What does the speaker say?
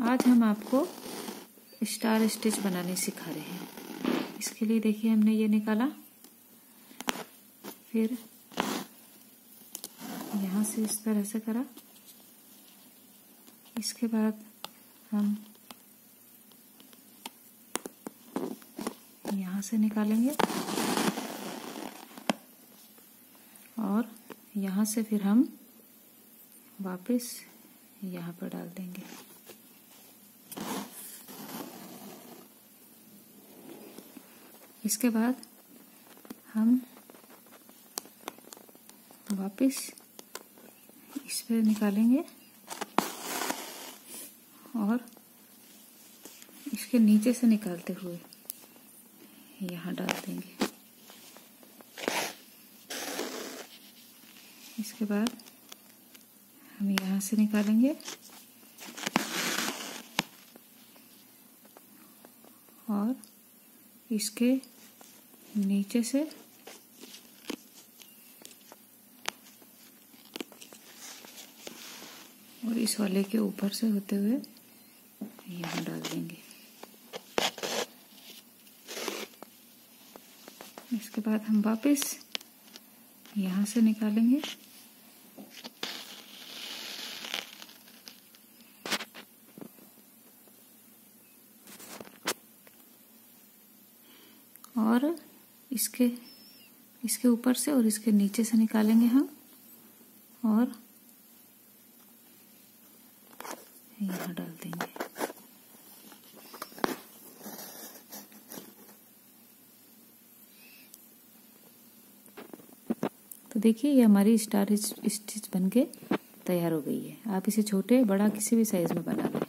आज हम आपको स्टार स्टिच बनाने सिखा रहे हैं। इसके लिए देखिए हमने ये निकाला, फिर यहाँ से इस तरह से करा। इसके बाद हम यहाँ से निकालेंगे और यहाँ से फिर हम वापस यहाँ पर डाल देंगे। इसके बाद हम वापस इस पे निकालेंगे और इसके नीचे से निकालते हुए यहाँ डाल देंगे। इसके बाद हम यहाँ से निकालेंगे और इसके नीचे से और इस वाले के ऊपर से होते हुए यहाँ डाल देंगे। इसके बाद हम वापस यहाँ से निकालेंगे और इसके ऊपर से और इसके नीचे से निकालेंगे हम और यहाँ डाल देंगे। तो देखिए ये हमारी स्टार स्टिच बनके तैयार हो गई है। आप इसे छोटे बड़ा किसी भी साइज में बना लें।